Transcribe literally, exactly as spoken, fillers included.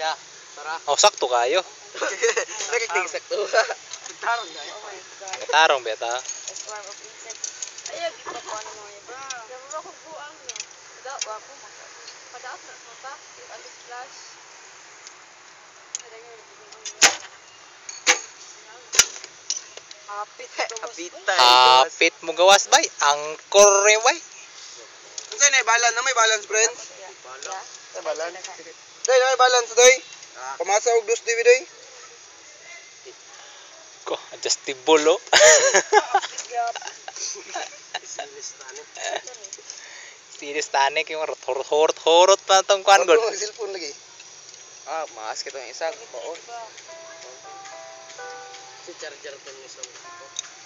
Siya. Tara. Oh, sakto kayo. Nagiging sakto. Tarong na. Tarong beta. Swarm of insects. Ayaw, kita ko ano mo yun. Gawin ko buang no. Daw, wako mo. Padaot na mo ta. Yung alis flash. Hapit. Hapitan. Hapit mo gawas bay. Angkor eh bay. Unsa na balance na may balance friends? Balance. May balance. Day, may balance day. Pamasa og dos D V D. Ko, adjustable oh. Sinis tanik yung horot-horot pa itong kuhan god. Ang cellphone lagi. Ah, maas kita yung isa. Baon. Si charger ko yung isa.